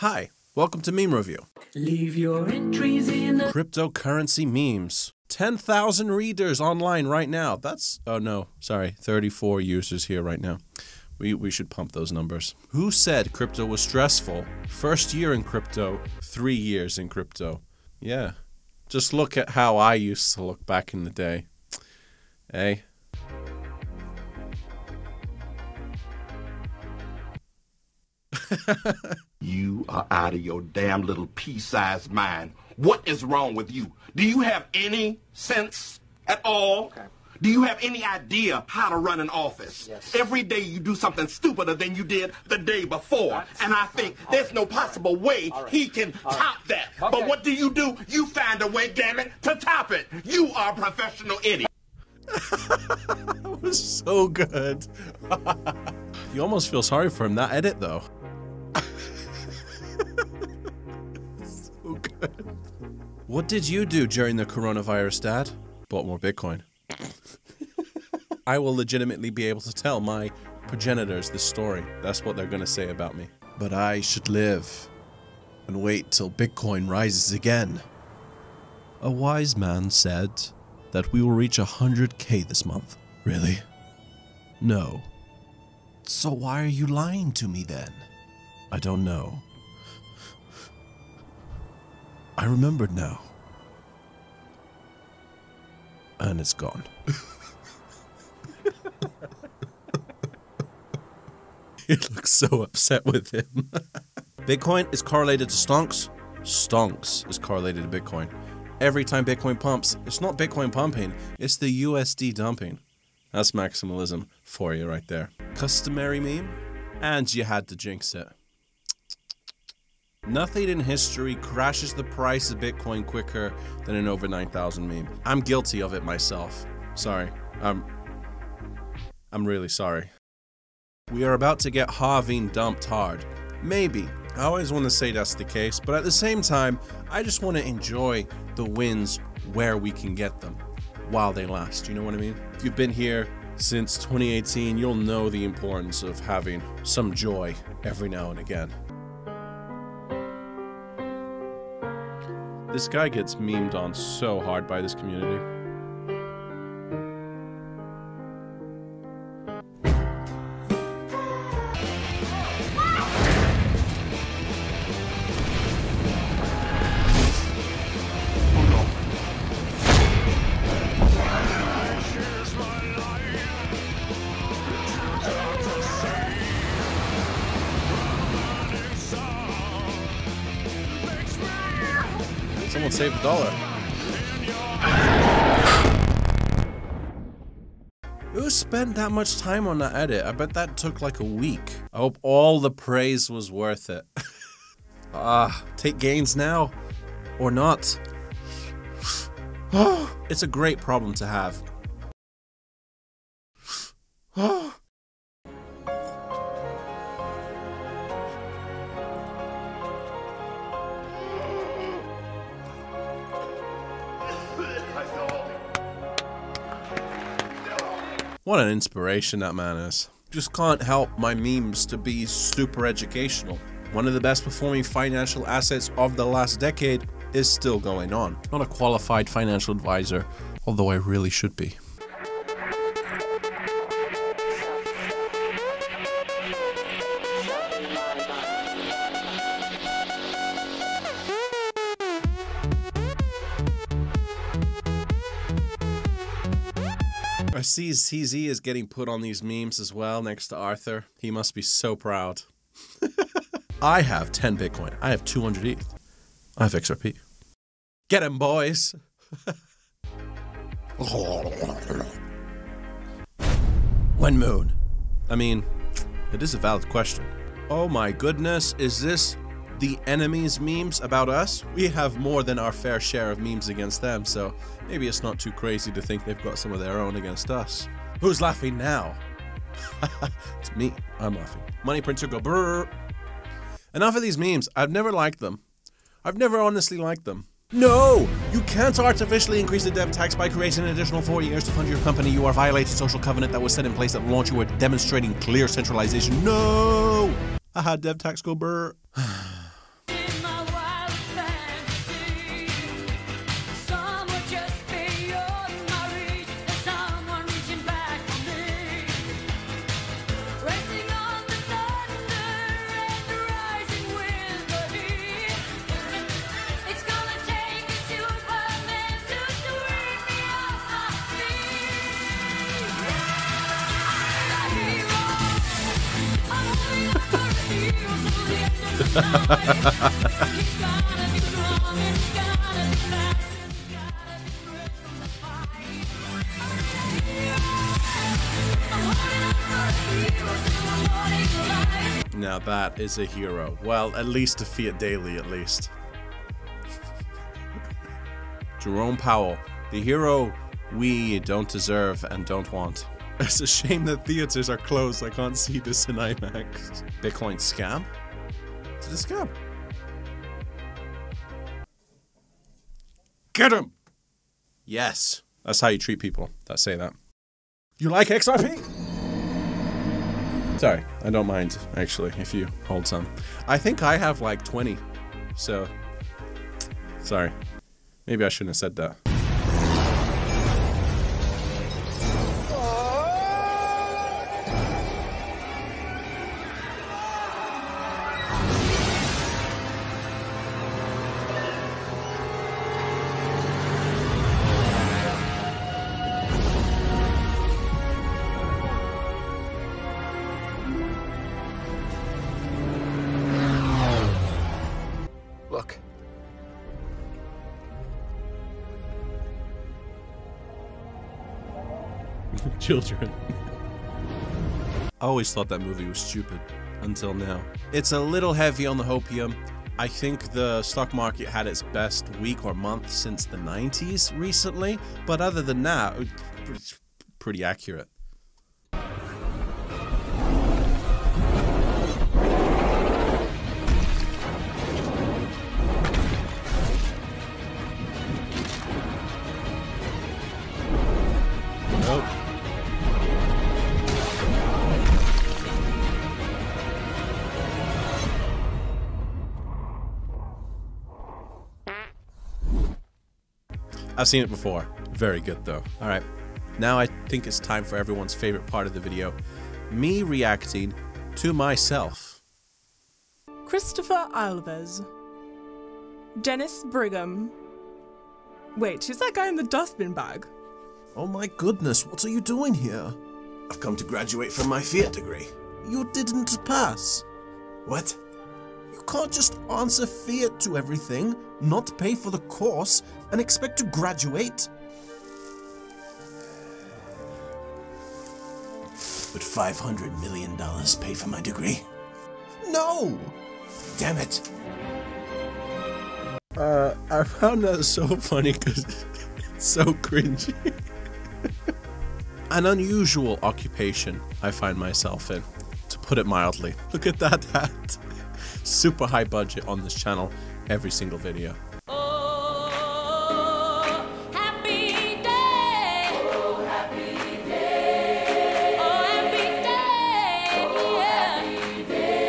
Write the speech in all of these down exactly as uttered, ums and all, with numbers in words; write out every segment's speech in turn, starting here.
Hi, welcome to Meme Review. Leave your entries in the Cryptocurrency memes. ten thousand readers online right now. That's, oh no, sorry, thirty-four users here right now. We, we should pump those numbers. Who said crypto was stressful? First year in crypto, three years in crypto. Yeah, just look at how I used to look back in the day. Eh? You are out of your damn little pea-sized mind. What is wrong with you? Do you have any sense at all? Okay. Do you have any idea how to run an office? Yes. Every day you do something stupider than you did the day before. That's and I think fine. there's All no right. possible way All right. he can All right. top that. Okay. But what do you do? You find a way, damn it, to top it. You are a professional idiot. That was so good. You almost feel sorry for him. That edit, though. So good. What did you do during the coronavirus, Dad? Bought more Bitcoin. I will legitimately be able to tell my progenitors this story. That's what they're going to say about me. But I should live and wait till Bitcoin rises again. A wise man said that we will reach one hundred K this month. Really? No. So why are you lying to me then? I don't know. I remembered now. And it's gone. He looks so upset with him. Bitcoin is correlated to stonks. Stonks is correlated to Bitcoin. Every time Bitcoin pumps, it's not Bitcoin pumping, it's the U S D dumping. That's maximalism for you right there. Customary meme, and you had to jinx it. Nothing in history crashes the price of Bitcoin quicker than an over nine thousand meme. I'm guilty of it myself. Sorry. I'm, I'm really sorry. We are about to get halving dumped hard. Maybe. I always want to say that's the case, but at the same time, I just want to enjoy the wins where we can get them while they last. You know what I mean? If you've been here since twenty eighteen, you'll know the importance of having some joy every now and again. This guy gets memed on so hard by this community. Someone saved a dollar. Who spent that much time on that edit? I bet that took like a week. I hope all the praise was worth it. Ah, take gains now or not. It's a great problem to have. What an inspiration that man is. Just can't help my memes to be super educational. One of the best performing financial assets of the last decade is still going on. Not a qualified financial advisor, although I really should be. I see C Z is getting put on these memes as well next to Arthur. He must be so proud. I have ten Bitcoin. I have two hundred E T H. I have X R P. Get him, boys! When moon? I mean, it is a valid question. Oh my goodness, is this the enemy's memes about us? We have more than our fair share of memes against them, so maybe it's not too crazy to think they've got some of their own against us. Who's laughing now? It's me. I'm laughing. Money printer go brrr. Enough of these memes. I've never liked them. I've never honestly liked them. No! You can't artificially increase the dev tax by creating an additional four years to fund your company. You are violating social covenant that was set in place at launch. You are demonstrating clear centralization. No! Haha, dev tax go brr. Now that is a hero. Well, at least to Fiat Daily, at least. Jerome Powell, the hero we don't deserve and don't want. It's a shame that theaters are closed. I can't see this in IMAX. Bitcoin scam? Is it a scam? Get him! Yes. That's how you treat people that say that. You like X R P? Sorry, I don't mind, actually, if you hold some. I think I have like twenty, so... Sorry. Maybe I shouldn't have said that. Look. Children. I always thought that movie was stupid, until now. It's a little heavy on the hopium. I think the stock market had its best week or month since the nineties recently, but other than that, it's pretty accurate. Nope. I've seen it before. Very good though. Alright, now I think it's time for everyone's favorite part of the video. Me reacting to myself. Christopher Alves. Dennis Brigham. Wait, who's that guy in the dustbin bag? Oh my goodness, what are you doing here? I've come to graduate from my Fiat degree. You didn't pass. What? You can't just answer Fiat to everything, not pay for the course, and expect to graduate. Would five hundred million dollars pay for my degree? No! Damn it! Uh, I found that so funny because it's so cringy. An unusual occupation I find myself in, to put it mildly. Look at that hat. Super high budget on this channel, every single video. Oh, happy day. Oh, happy day. Oh, happy day. Yeah. Happy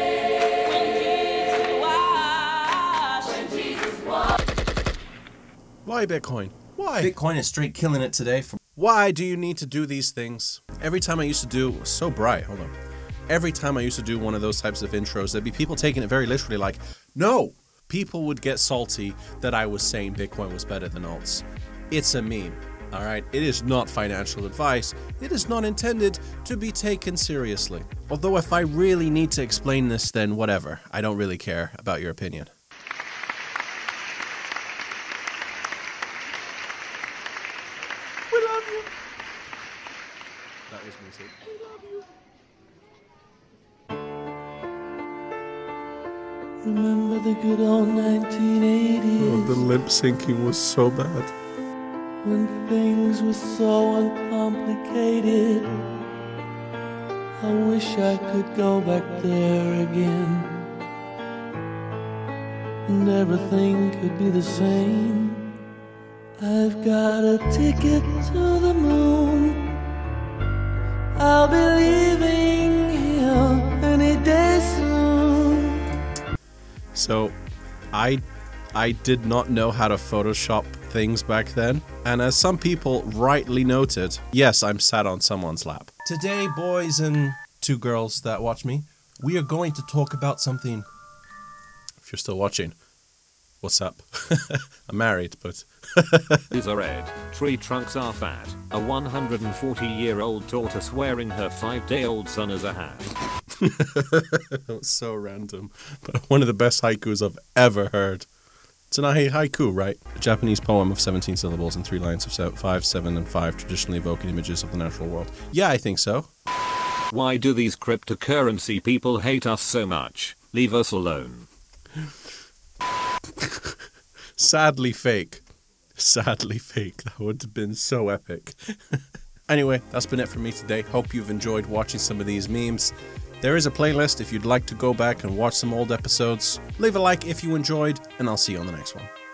day. When Jesus washed. When Jesus washed. Why Bitcoin? Why? Bitcoin is straight killing it today. From Why do you need to do these things? Every time I used to do, it was so bright, hold on. Every time I used to do one of those types of intros, there'd be people taking it very literally like, no! People would get salty that I was saying Bitcoin was better than alts. It's a meme, alright? It is not financial advice. It is not intended to be taken seriously. Although if I really need to explain this, then whatever. I don't really care about your opinion. We love you. That was music. We love you. Remember the good old nineteen eighties. Oh, the lip syncing was so bad. When things were so uncomplicated. I wish I could go back there again. And everything could be the same. I've got a ticket to the moon. I'll be leaving here any day soon. So, I I did not know how to Photoshop things back then, and as some people rightly noted, yes, I'm sat on someone's lap. Today, boys and two girls that watch me, we are going to talk about something. If you're still watching, what's up? I'm married, but... Is a red. Tree trunks are fat. A one hundred forty year old tortoise wearing her five day old son as a hat. That was so random, but one of the best haikus I've ever heard. It's an haiku, right? A Japanese poem of seventeen syllables and three lines of seven, five, seven, and five, traditionally evoking images of the natural world. Yeah, I think so. Why do these cryptocurrency people hate us so much? Leave us alone. Sadly fake. Sadly fake. That would have been so epic. Anyway, that's been it for me today. Hope you've enjoyed watching some of these memes. There is a playlist if you'd like to go back and watch some old episodes. Leave a like if you enjoyed, and I'll see you on the next one.